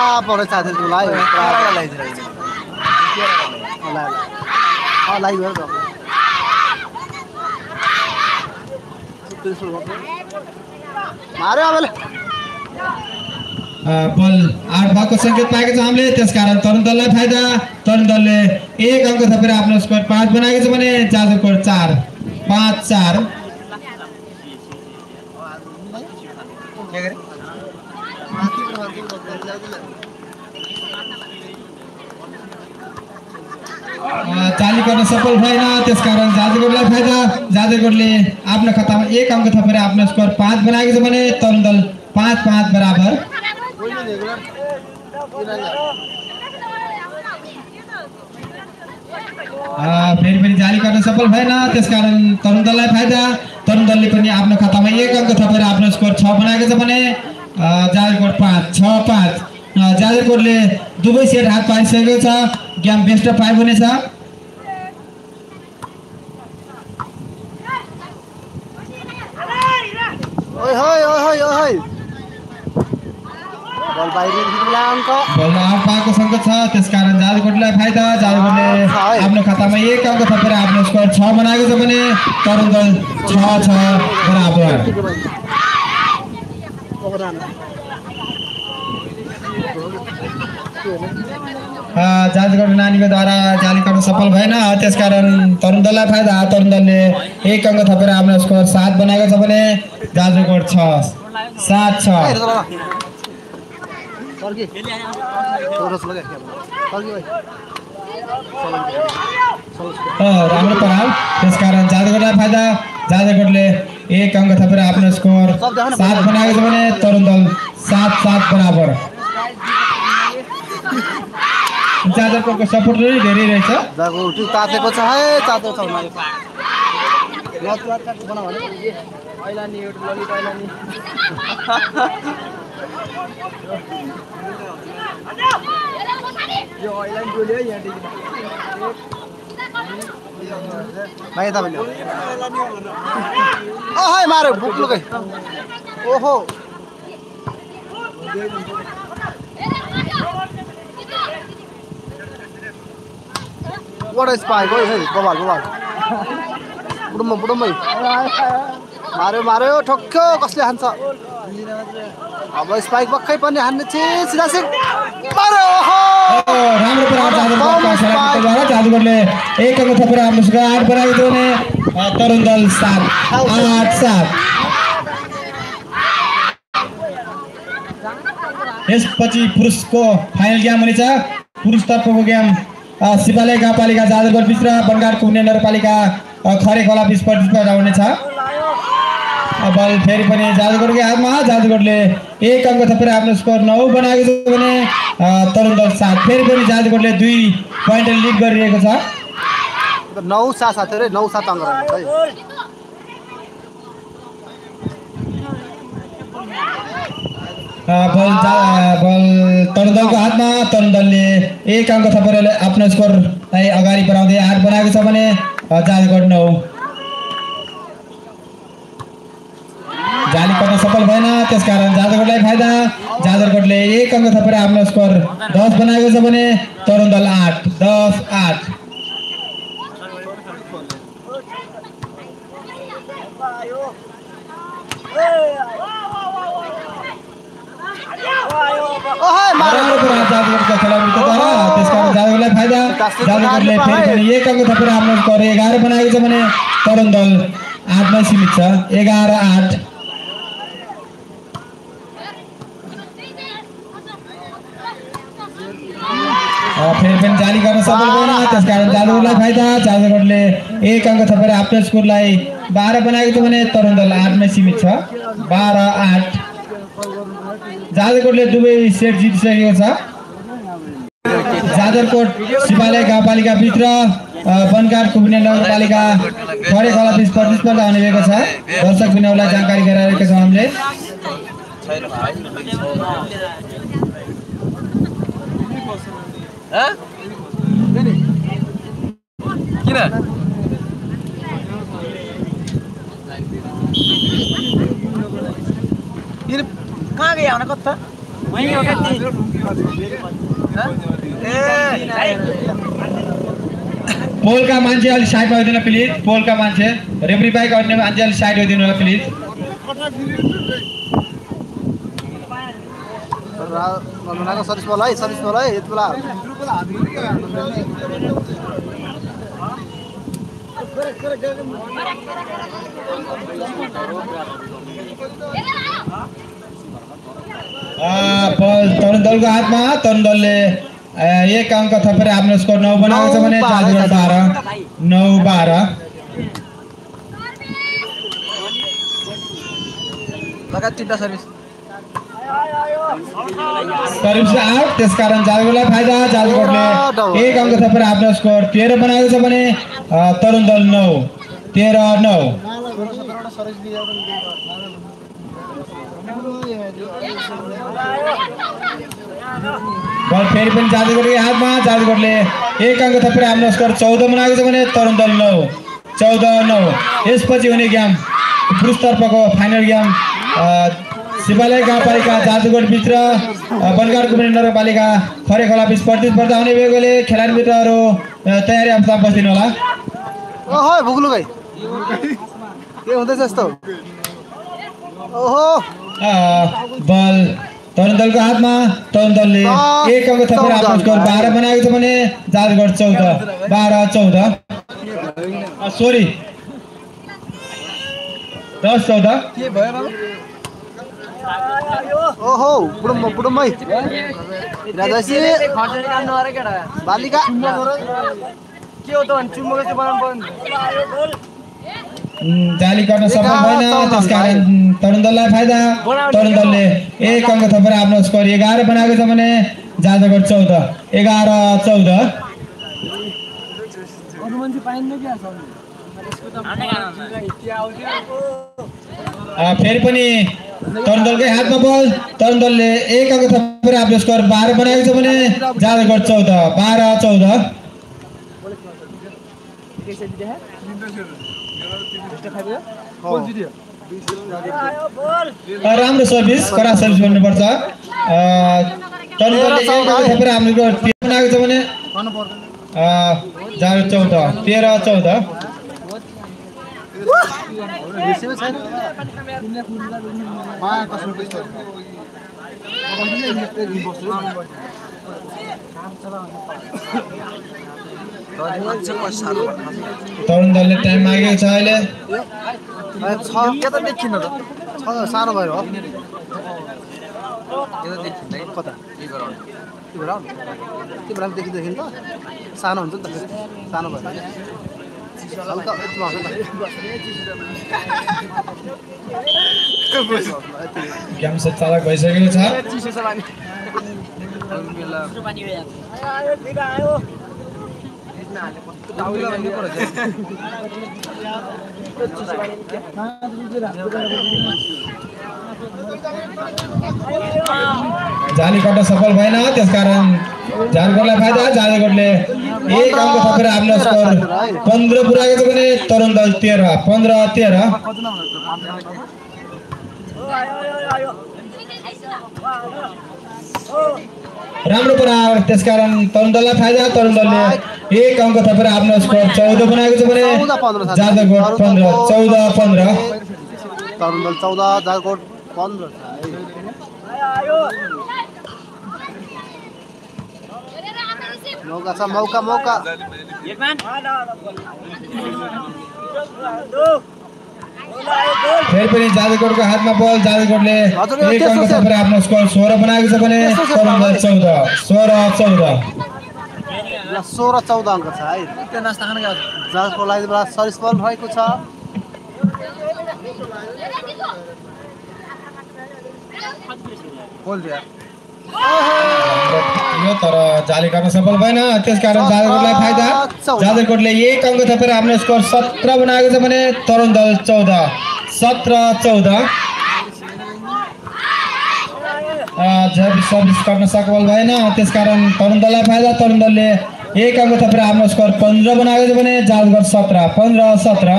बल 8 भएको सङ्केत पाएको छ हामीले, त्यसकारण तरुण दललाई फाइदा। तरुण दलले 1 अङ्क थपेर आफ्नो स्कोर 5 बनाएको छ भने जाजरकोट 4-5-4। चाली गर्न सफल भएन, त्यसकारण जाजरकोटलाई फाइदा। जाजरकोटले आफ्नो खातामा 1 अङ्क थपेर आफ्नो स्कोर 5 बनाएको छ भने तरुण दल 5-5 बराबर। फेरि पनि जाली गर्न सफल भएन, त्यसकारण तरुण दललाई फाइदा। तरुण दलले पनि आफ्नो खातामा 1 अङ्क थपेर आफ्नो स्कोर 6 बनाएको छ भने जाजरकोट 5-6-5। जाजरकोटले दुवै सेट हात पारिसकेको छ। गेम बेस्ट अफ 5 हुनेछ। बल बाहिर बलमा 8 पाएको सङ्केत छ, त्यसकारण जाजरकोटलाई फाइदा। जाजरकोटले आफ्नो खातामा 1 अङ्क थपेर आफ्नो स्कोर 6 बनाएको छ भने तरुण दल 6-6 बराबर। जाजरकोट नानीको द्वारा जाली गर्न सफल भएन, त्यसकारण तरुण दललाई फाइदा। तरुण दलले 1 अङ्क थपेर आफ्नो स्कोर 7 बनाएको छ भने जाजरकोट 6-7-6। राम्रो पराल, त्यसकारण जाजरकोटलाई फाइदा। जाजरकोटले 1 अङ्क थपेर आफ्नो स्कोर 7 बनाएको छ भने तरुण दल 7-7 बराबर। जाजरकोटको सपोर्ट पनि धेरै रहेछ। तातेको छ है, तातो छ भाइ तपाईले ओहो मारे बुक्लुकै ओहो What is spy? Go ahead. Go on. बुडुम्मै मार्यो ठोक्क्यो कसले हान्छ अब स्पाइक पक्कै पनि हान्ने छ सिधा मार्यो राम्रो प्रहार जादुगरले 1 अङ्क थपेर आफ्नो स्कोर 8 बनाएको थियो तरुण दल 7-8-7 यसपछि पुरुषको फाइनल गेम हुनेछ पुरुष तर्फको गेम सिपालय गाउँपालिका जादुगर बीच र बनगाड कुम्ने नगरपालिका खरेखोला बीच प्रतिस्पर्धा हुनेछ बल फेरि पनि जादुगरको हातमा जादुगरले 1 अङ्क थपेर आफ्नो स्कोर 9 बनाएको छ भने तरुण दल 7 फेरि पनि जादुगरले 2 पोइन्ट लिड गरिरहेको छ 9-7 साथै 9-7 अङ्क रहेछ है बल तरुण दलको हातमा तरुण दलले 1 अङ्क थपेर आफ्नो स्कोर अगाडि बढाउँदै 8 बनाएको छ भने जादुगर 9 सफल भएन, त्यसकारण जाजरकोटलाई फाइदा। जाजरकोटले 1 अङ्क थपेर आफ्नो स्कोर 10 बनाएको छ भने तरुण दल 8 10-8। जाजरकोटका खेलाडीद्वारा, त्यसकारण जाजरकोटलाई फाइदा। जाजरकोटले फेरि पनि 1 अङ्क थपेर आफ्नो स्कोर 11 बनाएको छ भने तरुण दल 8 मा सीमित छ 11-8। फेरि पनि जाली गर्न सफल भएन, त्यसकारण जाजरकोटलाई फाइदा। जाजरकोटले 1 अङ्क थपेर आफ्नो स्कोरलाई 12 बनाएको छ भने तरुण दल 8 मा सीमित छ 12-8। जाजरकोटले दुवै सेट जितिसकेको छ। जाजरकोट शिवालय गाउँपालिका भित्र बनकाट कुबुने नगरपालिका खरे खोला बीच प्रतिस्पर्धा हुने भएको छ। दर्शक बिनौलाई जानकारी गराएका छौँ हामीले। कहाँ गया होना कत्ता वहीं हो गया पोलका मान्छे अलि साइड भइदिनु प्लिज। पोलका मान्छे रेफ्री बाइक अन्य मान्छे अलि साइड भइदिनु होला प्लिज। सर्भिस बल है यति बेला तरुण दलको हातमा। तरुण दलले 1 अङ्क थपेर आफ्नो स्कोर 9 बनाएको छ भने जाजरकोट 12 9-12। लगातार 3टा सर्भिस आउट, त्यसकारण जाजरकोटलाई फाइदा। जाजरकोटले 1 अङ्क थपेर आफ्नो स्कोर 13 बनाएको छ भने तरुण दल 9 13-9। बल फेरि पनि जाजरकोटकै हातमा। जाजरकोटले 1 अङ्क थपेर आफ्नो स्कोर 14 बनाएको छ भने तरुण दल 9 14-9। यसपछि हुने गेम पुरुषतर्फको फाइनल गेम शिवालय गाउँपालिका जाजरकोट भित्र बनकाट कुबुने नगरपालिका खरे खोला बीच प्रतिस्पर्धा हुने भएकोले खेलाडी मित्रहरू तयारी अवस्थामा बस्दिनु होला। ओहो भुग्लु भाइ के हुँदैछ यस्तो? ओहो बल तरुण दलको हातमा। तरुण दलले 1 अङ्क थपेर आफ्नो स्कोर 12 बनाएको छ भने जाजरकोट 12-14 सरी 10-14। ओहो बुडुम भाइ राजासी बालिका के हो त चुम्बक चाहिँ बनाउनु पर्ने जाली गर्न सफल भएन, त्यसकारण तरुण दललाई फाइदा। तरुण दलले 1 अङ्क थपेर आफ्नो स्कोर 11 बनाएको छ भने जाजरकोट 11-14। फेरि पनि तरुण दलकै हातमा बल। तरुण दलले 1 अङ्क थपेर आफ्नो स्कोर 12 बनाएको छ भने जाजरकोट 12-14। राम्रो सर्भिस, कडा सर्भिस गर्नुपर्छ। तरुण दलले 1 अङ्क थपेर आफ्नो स्कोर 13 बनाएको छ भने जाजरकोट 13-14। तरुण दलले टाइम मागेको छ अहिले। के त देखिन त सानो भयो हो कता तिम्रो देखिँदैन त सानो हुन्छ नि त सानो भयो हल्का यतिमा हुन्छ गेम सञ्चालक भइसकेको छ। जाली कट्न सफल भएन, त्यसकारण जाजरकोटलाई फाइदा। जाजरकोटले 1 अङ्क थपेर आफ्नो स्कोर 15 पुऱ्याएको छ भने तरुण दल 15-13। राम्रो प्रहार, त्यसकारण तरुण दललाई फाइदा। तरुण दलले 1 अङ्क थपेर आफ्नो स्कोर 14 बनाएको छ भने जाजरकोट 15 14-15। तरुण दल 14 जाजरकोट 15 मौका छ मौका फेरि पनि जाजरकोटको हातमा बल। जाजरकोटले 1 अङ्क थपेर आफ्नो स्कोर 16 बनाएको छ भने तरुण दल 14 16-14। 16-14 अङ्क छ है। जाजरकोटको लागि सर्भिस बल रहेको छ। यो तर जाली गर्न सफल भएन, त्यसकारण जाजरकोटलाई फाइदा। जाजरकोटले 1 अङ्क थपेर आफ्नो स्कोर 17 बनाएको छ भने तरुण दल 14 17-14। सर्भिस गर्न सफल भएन, त्यसकारण तरुण दललाई फाइदा। तरुण दलले 1 अङ्क थपेर आफ्नो स्कोर 15 बनाएको छ भने जाजरकोट 17 15-17।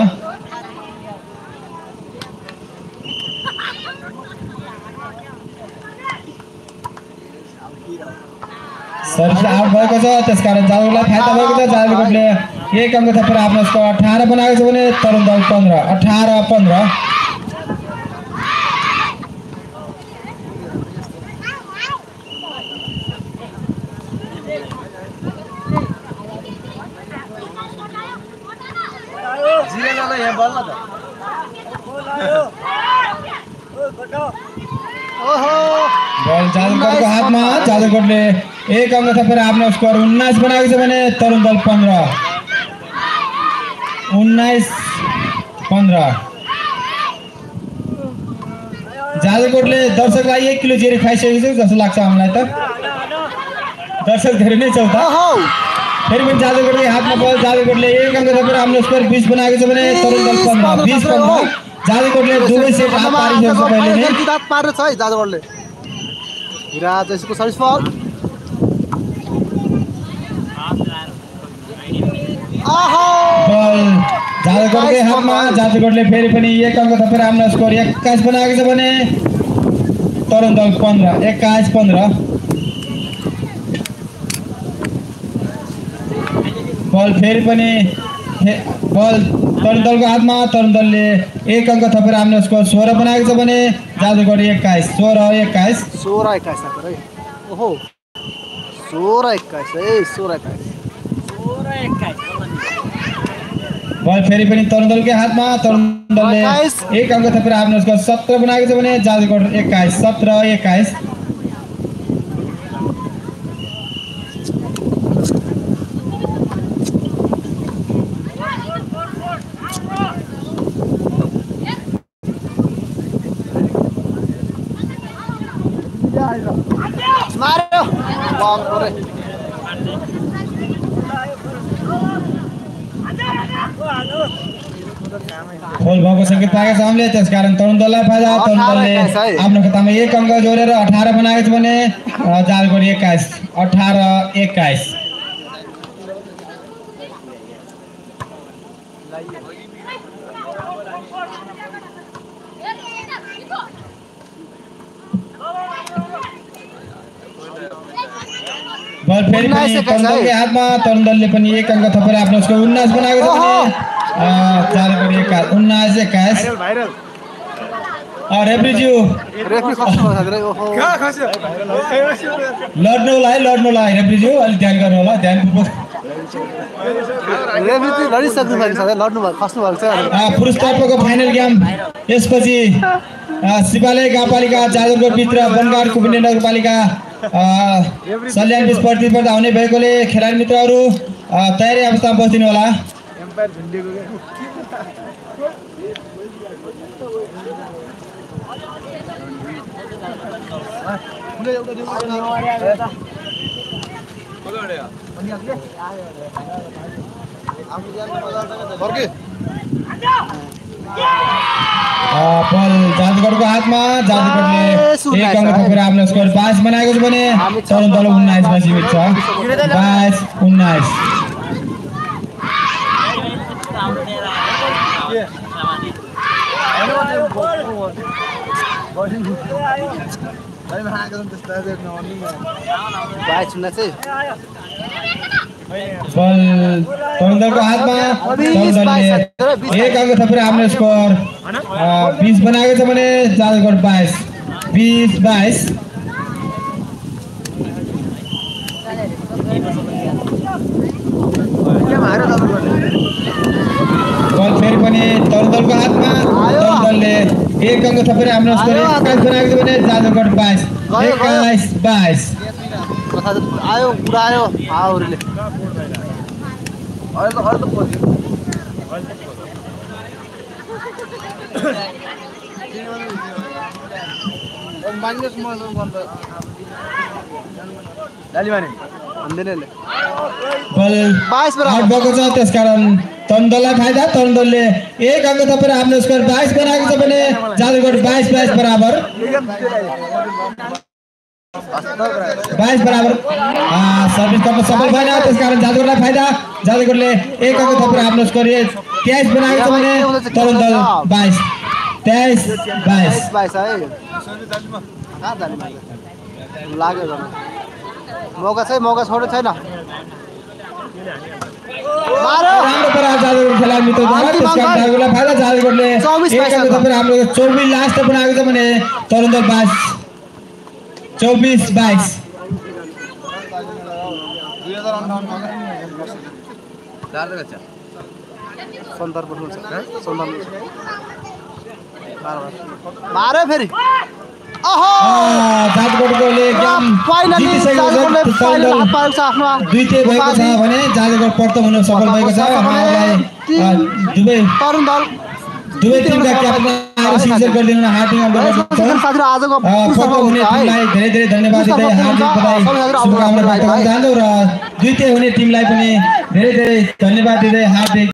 सर्भिस आउट भएको छ, त्यसकारण जाजरकोटलाई फाइदा भएको छ। जाजरकोटले 1 अङ्क थपेर आफ्नो स्कोर 18 बनाएको छ भने तरुण दल 15 18-15। बल जाजरकोटको हातमा। जाजरकोटले 1 अङ्क थपेर आफ्नो स्कोर 19 बनाएको छ भने तरुण दल 15 19-15। जाजरकोटले दर्शकलाई 1 किलो जेरी खाइसकेको छ जस्तो लाग्छ हामीलाई त। दर्शक धेरै नै छ उता। फेरि पनि जाजरकोटको हातमा बल। जाजरकोटले 1 अङ्क थपेर आफ्नो स्कोर 20 बनाएको छ भने तरुण दल 15 20-15। जाजरकोटले दुवै सेट हात पारिसकेको छ पहिले नै। हात पारेको छ है जाजरकोटले। विराज यसको सर्भिस बल। बल जाजरकोटकै हातमा। जाजरकोटले फेरि पनि 1 अङ्क थपेर आफ्नो स्कोर 21 बनाएको छ भने तरुण दल 15 21-15। बल फेरि पनि बल तरुण दलको हातमा। तरुण दलले 1 अङ्क थपेर आफ्नो स्कोर 16 बनाएको छ भने जाजरकोट 21 16-21 16-21 है। ओहो 16-21 है 16-21। बल फेरि पनि तरुण दलकै हातमा। तरुण दलले 1 अङ्क थपेर आफ्नो स्कोर 17 बनाएको छ भने जाजरकोट 21 17-21। मार्यो बल रे। खोल भएको सङ्केत पाएका छ हामीले, त्यसकारण तरुण दललाई फाइदा। तरुण दलले आफ्नो खातामा 1 अङ्क जोडेर 18 बनाएको छ भने जाजरकोट 21 18-21। बल फेरि पनि तरुण दलकै हातमा। तरुण दलले पनि 1 अङ्क थपेर आफ्नो स्कोर 19 बनाएको छ भने जाजरकोट 19-21। रेफ्रीज्यू लड्नु होला है रेफ्रीज्यू अलिक ध्यान गर्नु होला। पुरुष तर्फको फाइनल गेम यसपछि शिवालय गाउँपालिका जाजरकोट भित्र बनगाड कुपिने नगरपालिका सल्यान बीच प्रतिस्पर्धा हुने भएकोले खेलाडी मित्रहरू तयारी अवस्थामा बसिदिनु होला। बल जाजरकोटको हातमा। जाजरकोटले 1 अङ्क थपेर आफ्नो स्कोर 22 बनाएको छ भने तरुण दल 19 मा जीवित छ 22-19। 22-0 चाहिँ बल तरुण दलको हातमा तरुण दलले 1 अंक थपेर आफ्नो स्कोर 20 बनाएको छ भने जाजरकोट 22 बल फेरि पनि तरुण दलको हातमा तरुण दलले 1 अंक थपेर आफ्नो स्कोर 21 बनाएको छ भने जाजरकोट 22 आयो उडायो हाउरीले बल आउट भएको छ त्यसकारण तरुण दललाई फाइदा तरुण दलले 1 अंक थपेर आफ्नो स्कोर 22 बनाएको छ भने जाजरकोट 22 बराबर 22 बराबर सर्भिस गर्न सफल भएन त्यसकारण जाजरकोटलाई फाइदा जाजरकोटले 1 अंक थपेर आफ्नो स्कोर 23 बनाएको छ भने तरुण दल 23 लाग्यो मौका छोडे छैन राम्रो प्रहार जाजरकोट खेलाडी मित्रद्वारा त्यसकारण जाजरकोटलाई फाइदा जाजरकोटले 1 अंक थपेर हाम्रो 24 लास्ट बनाएको छ भने तरुण दल 24 मारे फेरि जाजरकोटले एकदम दुईटै भएको छ भने जाजरकोट प्रथम हुन सफल भएको छ दुवै टिमका क्याप्टनहरू सिग्नेचर गरिदिनु हार्दिक धेरै धन्यवाद दिँदै हार्दिक बधाई शुभकामना व्यक्त गर्न चाहन्छौँ र दुईटै हुने टिमलाई पनि धेरै धन्यवाद दिँदै हार्दिक